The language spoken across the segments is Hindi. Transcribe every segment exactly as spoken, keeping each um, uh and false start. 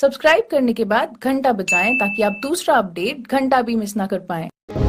सब्सक्राइब करने के बाद घंटा बजाएं ताकि आप दूसरा अपडेट घंटा भी मिस ना कर पाएं।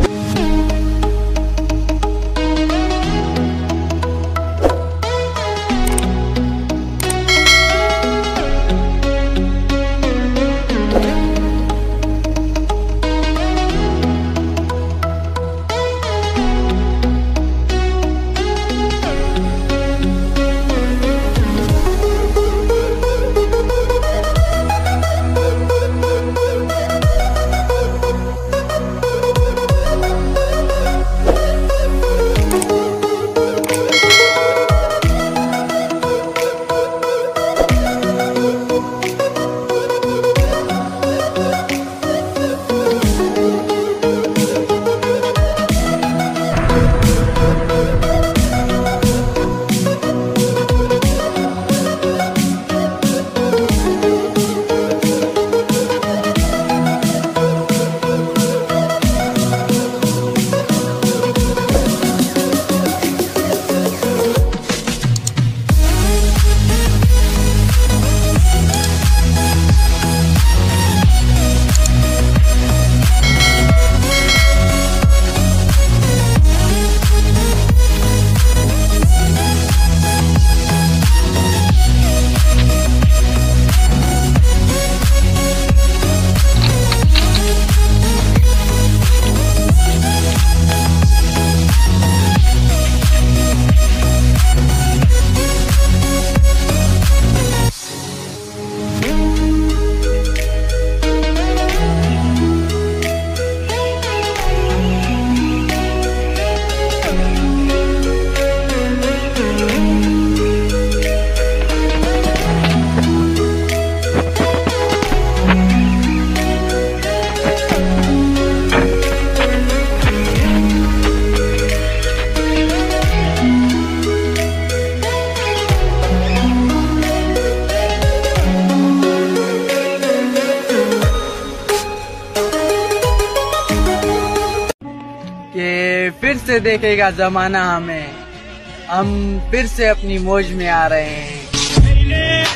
कि फिर से देखेगा जमाना हमें, हम फिर से अपनी मौज में आ रहे हैं।